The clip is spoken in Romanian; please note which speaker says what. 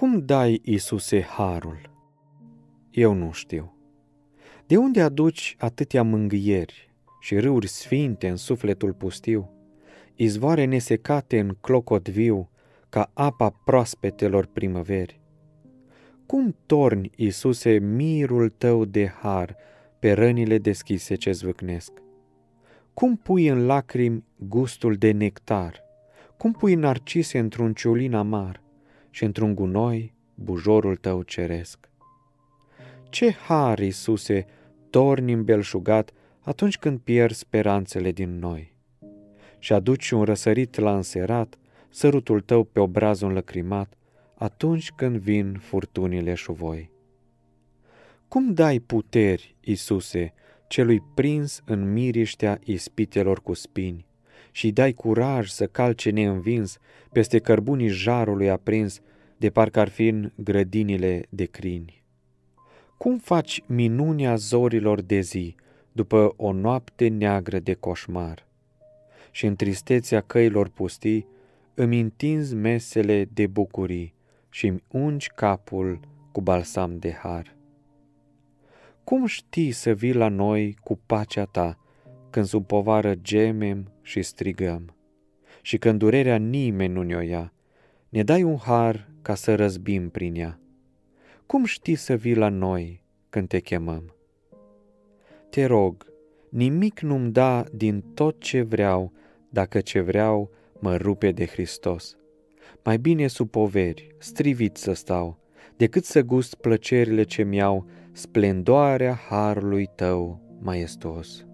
Speaker 1: Cum dai, Iisuse, harul? Eu nu știu. De unde aduci atâtea mângâieri și râuri sfinte în sufletul pustiu, izvoare nesecate în clocot viu, ca apa proaspetelor primăveri? Cum torni, Iisuse, mirul tău de har pe rănile deschise ce zvâcnesc? Cum pui în lacrimi gustul de nectar? Cum pui narcise într-un ciulin amar și într-un gunoi bujorul tău ceresc? Ce har, Iisuse, torni îmbelșugat atunci când pierzi speranțele din noi și aduci un răsărit la înserat, sărutul tău pe obrazul înlăcrimat, atunci când vin furtunile șuvoi. Cum dai puteri, Iisuse, celui prins în miriștea ispitelor cu spini și dai curaj să calce neînvins peste cărbunii jarului aprins, de parcă ar fi în grădinile de crini? Cum faci minunea zorilor de zi după o noapte neagră de coșmar și în tristețea căilor pustii îmi întinzi mesele de bucurii și îmi ungi capul cu balsam de har? Cum știi să vii la noi cu pacea ta când sub povară gemem și strigăm și când durerea nimeni nu ne-o ia, ne dai un har ca să răzbim prin ea? Cum știi să vii la noi când te chemăm? Te rog, nimic nu-mi da din tot ce vreau, dacă ce vreau mă rupe de Hristos. Mai bine sub poveri, strivit să stau, decât să gust plăcerile ce mi-au splendoarea harului tău maestos.